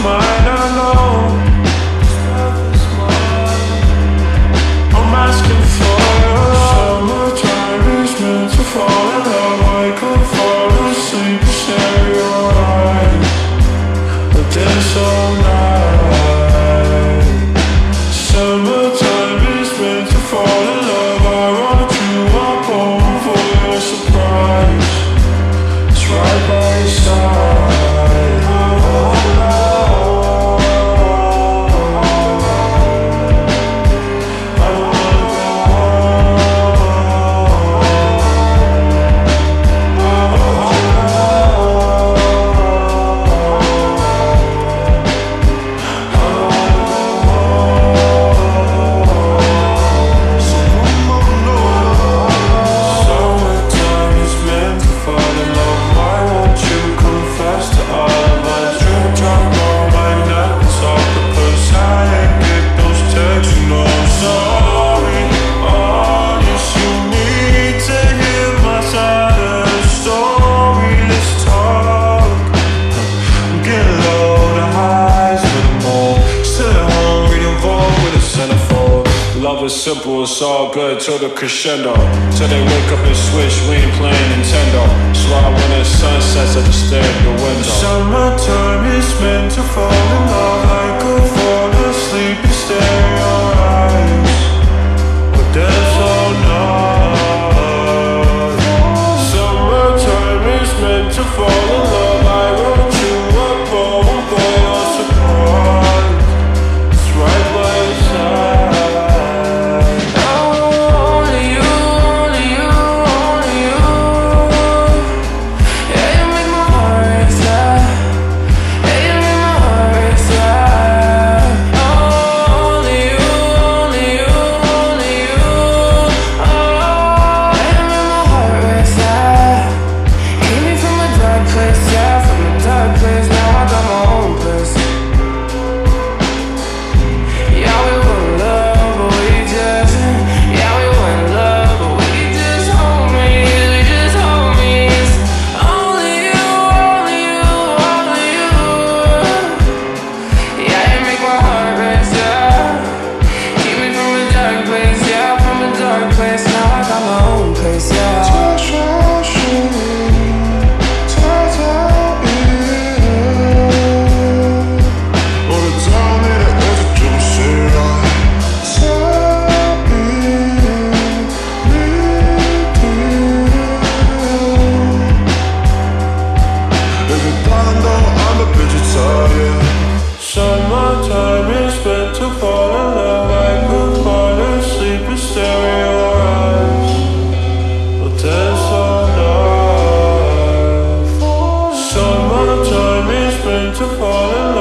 mine, I know. This love is mine. I'm asking for your summertime is meant to fall in love. I could fall asleep and stare in your eyes, but this all night. Summertime is meant to fall in love. I want you up home for your surprise. It's right by your side. Simple, it's all good till the crescendo. Till they wake up and switch, we ain't playing Nintendo. That's why when the sun sets, I just stare at the window. Summertime is meant to fall in love. I could fall asleep and stare in your eyes, but there's all night. Summertime is meant to fall in love. I wrote you up home for your surprise. It's right by your side. Summertime is meant to fall in love. I could fall asleep and stare in your eyes, but there's all night. Summertime is meant to fall in love.